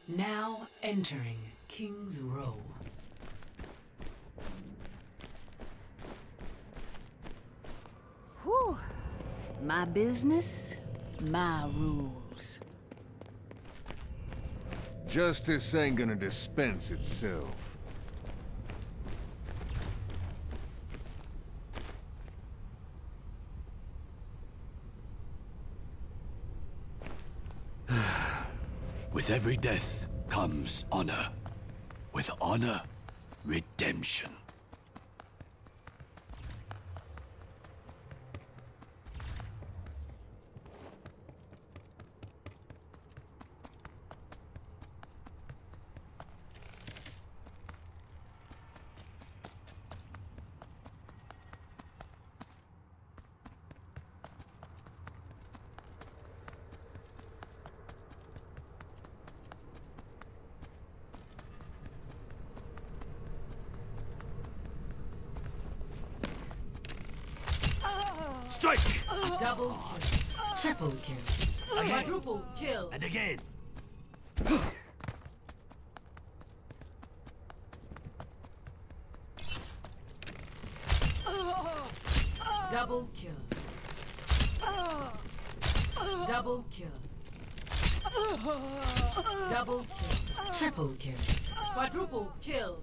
Now entering King's Row. Whew. My business, my rules. Justice ain't gonna dispense itself. With every death comes honor. With honor, redemption. Strike! Double kill. Triple kill. Again. Quadruple kill. And again. Double kill. Double kill. Double kill. Triple kill. Quadruple kill.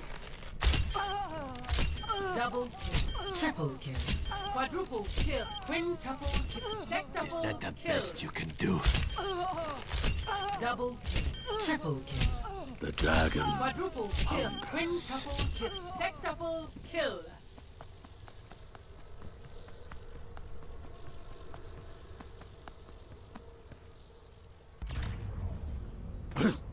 Double kill. Triple kill. Quadruple kill. Quintuple kill. Sextuple Is that the kill. best you can do? Double kill. Triple kill. The dragon. Quadruple kill. Hungers. Quintuple kill. Sextuple kill.